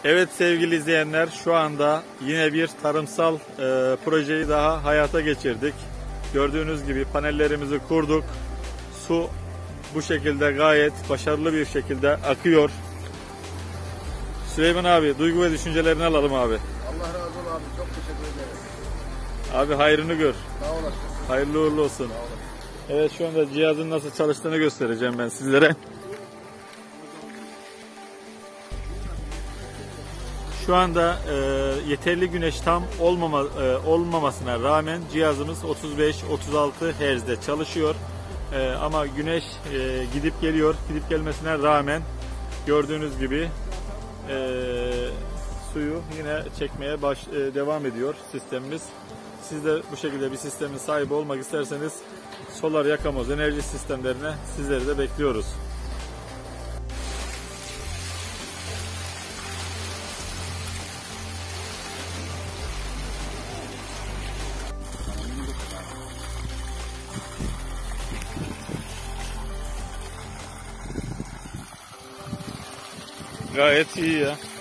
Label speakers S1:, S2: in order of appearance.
S1: Evet sevgili izleyenler, şu anda yine bir tarımsal projeyi daha hayata geçirdik. Gördüğünüz gibi panellerimizi kurduk. Su bu şekilde gayet başarılı bir şekilde akıyor. Süleyman abi, duygu ve düşüncelerini alalım abi.
S2: Allah razı olsun abi, çok teşekkür ederim.
S1: Abi hayrını gör.
S2: Sağ olasın.
S1: Hayırlı uğurlu olsun.
S2: Sağ olasın.
S1: Evet, şu anda cihazın nasıl çalıştığını göstereceğim ben sizlere. Şu anda yeterli güneş tam olmamasına rağmen cihazımız 35-36 Hz'de çalışıyor. Ama güneş gidip geliyor. Gidip gelmesine rağmen gördüğünüz gibi suyu yine çekmeye devam ediyor sistemimiz. Siz de bu şekilde bir sistemin sahibi olmak isterseniz Solar Yakamoz enerji sistemlerine sizleri de bekliyoruz. Gayet iyi ya.